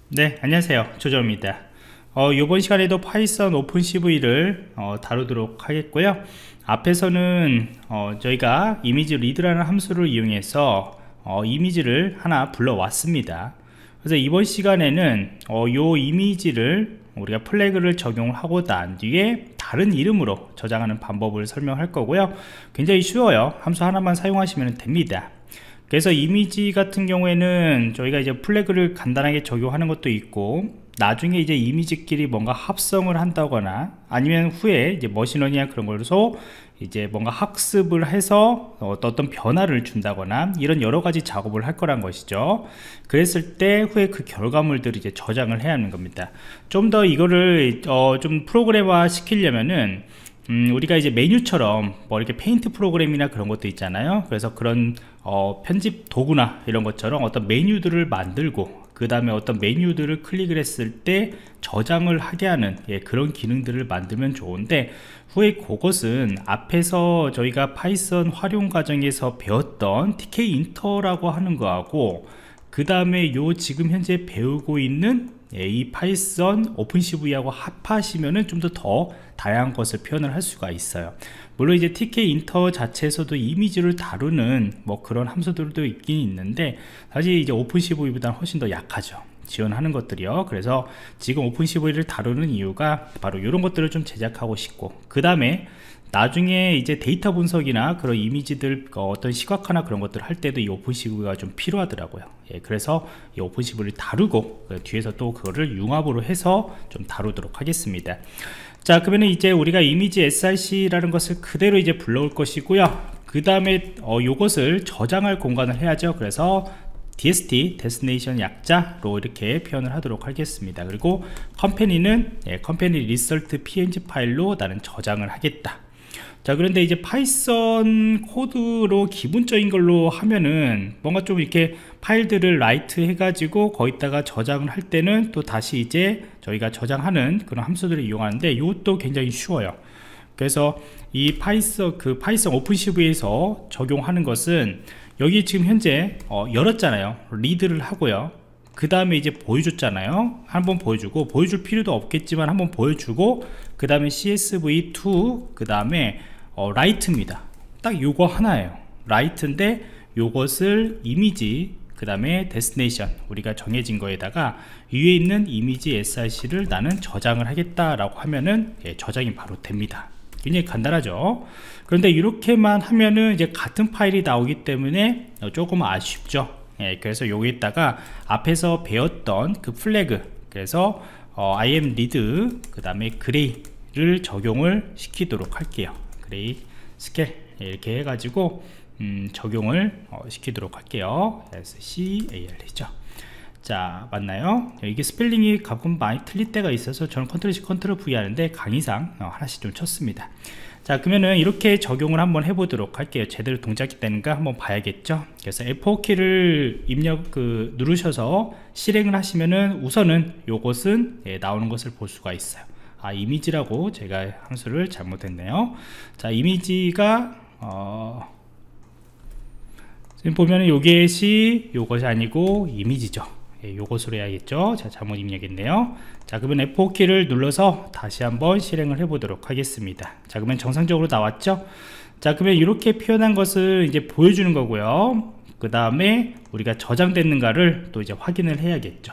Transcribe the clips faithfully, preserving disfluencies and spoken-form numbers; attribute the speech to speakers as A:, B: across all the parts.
A: 네, 안녕하세요. 조정입니다. 어, 이번 시간에도 파이썬 오픈시브이를 어, 다루도록 하겠고요. 앞에서는 어, 저희가 이미지 리드라는 함수를 이용해서 어, 이미지를 하나 불러왔습니다. 그래서 이번 시간에는 어, 이 이미지를 우리가 플래그를 적용을 하고 난 뒤에 다른 이름으로 저장하는 방법을 설명할 거고요. 굉장히 쉬워요. 함수 하나만 사용하시면 됩니다. 그래서 이미지 같은 경우에는 저희가 이제 플래그를 간단하게 적용하는 것도 있고, 나중에 이제 이미지끼리 뭔가 합성을 한다거나 아니면 후에 이제 머신러닝이나 그런 걸로 이제 뭔가 학습을 해서 어떤 변화를 준다거나 이런 여러 가지 작업을 할 거란 것이죠. 그랬을 때 후에 그 결과물들을 이제 저장을 해야 하는 겁니다. 좀 더 이거를 어 좀 프로그램화 시키려면은 음, 우리가 이제 메뉴처럼 뭐 이렇게 페인트 프로그램이나 그런 것도 있잖아요. 그래서 그런 어, 편집 도구나 이런 것처럼 어떤 메뉴들을 만들고 그 다음에 어떤 메뉴들을 클릭을 했을 때 저장을 하게 하는 예, 그런 기능들을 만들면 좋은데, 후에 그것은 앞에서 저희가 파이썬 활용 과정에서 배웠던 티케이 인터라고 하는 거하고 그 다음에 요 지금 현재 배우고 있는 예, 이 파이썬 오픈시브이하고 합하시면은 좀 더 더 다양한 것을 표현을 할 수가 있어요. 물론 이제 티케이 인터 자체에서도 이미지를 다루는 뭐 그런 함수들도 있긴 있는데, 사실 이제 오픈시브이보다는 훨씬 더 약하죠. 지원하는 것들이요. 그래서 지금 오픈시브이를 다루는 이유가 바로 이런 것들을 좀 제작하고 싶고, 그 다음에 나중에 이제 데이터 분석이나 그런 이미지들 어떤 시각화나 그런 것들 할 때도 이 오픈시브이가 좀 필요하더라고요. 예, 그래서 이 오픈시브이를 다루고 그 뒤에서 또 그거를 융합으로 해서 좀 다루도록 하겠습니다. 자, 그러면 이제 우리가 이미지 에스알씨라는 것을 그대로 이제 불러올 것이고요. 그 다음에 어, 요것을 저장할 공간을 해야죠. 그래서 디에스티, 데스티네이션 약자로 이렇게 표현을 하도록 하겠습니다. 그리고 컴퍼니는 예, 컴퍼니 리설트 피엔지 파일로 나는 저장을 하겠다. 자, 그런데 이제 파이썬 코드로 기본적인 걸로 하면은 뭔가 좀 이렇게 파일들을 라이트 해가지고 거기다가 저장을 할 때는 또 다시 이제 저희가 저장하는 그런 함수들을 이용하는데, 이것도 굉장히 쉬워요. 그래서 이 파이썬 그 파이썬 오픈시브이에서 적용하는 것은 여기 지금 현재 어, 열었잖아요. 리드를 하고요. 그 다음에 이제 보여줬잖아요. 한번 보여주고, 보여줄 필요도 없겠지만 한번 보여주고, 그 다음에 씨에스브이 투, 그 다음에 어, 라이트입니다. 딱 요거 하나예요. 라이트인데 요것을 이미지, 그 다음에 데스티네이션 우리가 정해진 거에다가 위에 있는 이미지 에스알씨를 나는 저장을 하겠다라고 하면은 예, 저장이 바로 됩니다. 굉장히 간단하죠. 그런데 이렇게만 하면은 이제 같은 파일이 나오기 때문에 조금 아쉽죠. 예, 그래서 여기에다가 앞에서 배웠던 그 플래그, 그래서 어, im read 그 다음에 gray를 적용을 시키도록 할게요. gray 스케일 이렇게 해가지고 음, 적용을 어, 시키도록 할게요. scar이죠. 자, 맞나요? 이게 스펠링이 가끔 많이 틀릴 때가 있어서 저는 컨트롤 C 컨트롤 V 하는데 강의상 어, 하나씩 좀 쳤습니다. 자, 그러면은 이렇게 적용을 한번 해보도록 할게요. 제대로 동작이 되는가 한번 봐야겠죠. 그래서 에프 오 키를 입력 그 누르셔서 실행을 하시면은 우선은 요것은 예, 나오는 것을 볼 수가 있어요. 아, 이미지라고 제가 함수를 잘못했네요. 자, 이미지가 어, 지금 보면은 요것이 요것이 아니고 이미지죠. 예, 요것으로 해야겠죠. 자, 잘못 입력했네요. 자, 그러면 에프 오 키를 눌러서 다시 한번 실행을 해 보도록 하겠습니다. 자, 그러면 정상적으로 나왔죠. 자, 그러면 이렇게 표현한 것을 이제 보여주는 거고요. 그 다음에 우리가 저장됐는가를 또 이제 확인을 해야겠죠.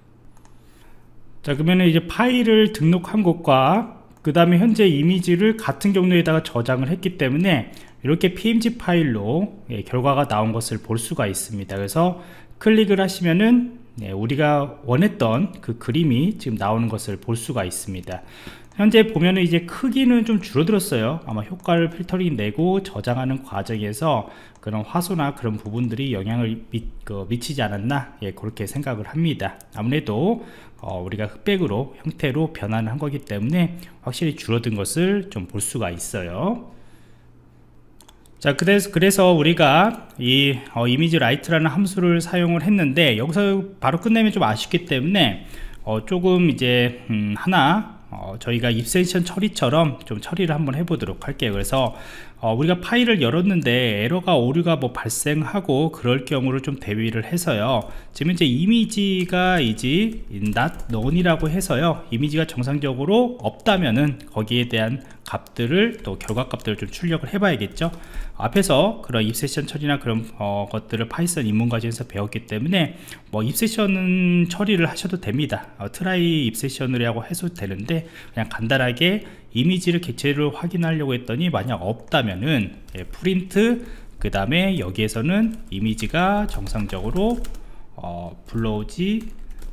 A: 자, 그러면 이제 파일을 등록한 것과 그 다음에 현재 이미지를 같은 경로에다가 저장을 했기 때문에 이렇게 피엔지 파일로 예, 결과가 나온 것을 볼 수가 있습니다. 그래서 클릭을 하시면은 네, 우리가 원했던 그 그림이 지금 나오는 것을 볼 수가 있습니다. 현재 보면은 이제 크기는 좀 줄어들었어요. 아마 효과를 필터링 내고 저장하는 과정에서 그런 화소나 그런 부분들이 영향을 미, 그, 미치지 않았나, 예, 그렇게 생각을 합니다. 아무래도 어, 우리가 흑백으로 형태로 변환한 거기 때문에 확실히 줄어든 것을 좀 볼 수가 있어요. 자, 그래서, 그래서 우리가 이 어, 이미지 라이트라는 함수를 사용을 했는데, 여기서 바로 끝내면 좀 아쉽기 때문에 어, 조금 이제 음, 하나 어, 저희가 입센션 처리처럼 좀 처리를 한번 해보도록 할게요. 그래서 어, 우리가 파일을 열었는데 에러가 오류가 뭐 발생하고 그럴 경우를 좀 대비를 해서요, 지금 이제 이미지가 이제 not known이라고 해서요, 이미지가 정상적으로 없다면은 거기에 대한 값들을 또 결과 값들을 좀 출력을 해 봐야겠죠. 앞에서 그런 if 세션 처리나 그런 어, 것들을 파이썬 입문 과정에서 배웠기 때문에 뭐 if 세션은 처리를 하셔도 됩니다. 어, try if 세션이라고 해도 되는데, 그냥 간단하게 이미지를 객체를 확인하려고 했더니 만약 없다면은 예, 프린트, 그 다음에 여기에서는 이미지가 정상적으로 어, 불러오지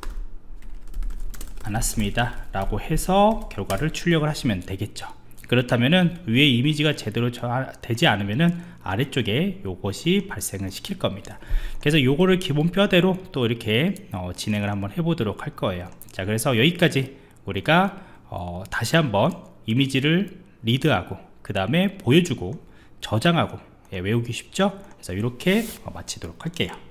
A: 않았습니다 라고 해서 결과를 출력을 하시면 되겠죠. 그렇다면은 위에 이미지가 제대로 되지 않으면은 아래쪽에 요것이 발생을 시킬 겁니다. 그래서 요거를 기본 뼈대로 또 이렇게 어, 진행을 한번 해보도록 할 거예요. 자, 그래서 여기까지 우리가 어, 다시 한번 이미지를 리드하고 그 다음에 보여주고 저장하고, 예, 외우기 쉽죠? 그래서 이렇게 어, 마치도록 할게요.